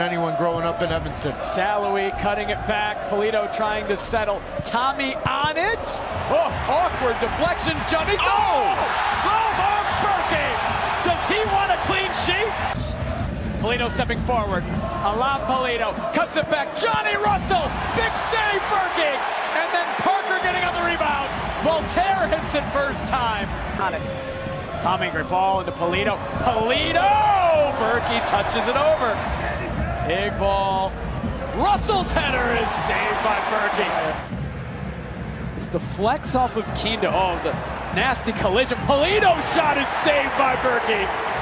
anyone growing up in Evanston. Shallowy cutting it back. Polito trying to settle. Tommy on it. Oh, awkward deflections. Johnny. Oh! Roman Bürki! Does he want a clean sheet? Polito stepping forward. Allow Polito. Cuts it back. Johnny Russell. Big save, Bürki. And then Parker getting on the rebound. Voltaire hits it first time. On it. Tom Ingrid ball into Polito. Polito! Bürki touches it over. Big ball. Russell's header is saved by Bürki. This deflects off of Kindo. Oh, it was a nasty collision. Polito's shot is saved by Bürki.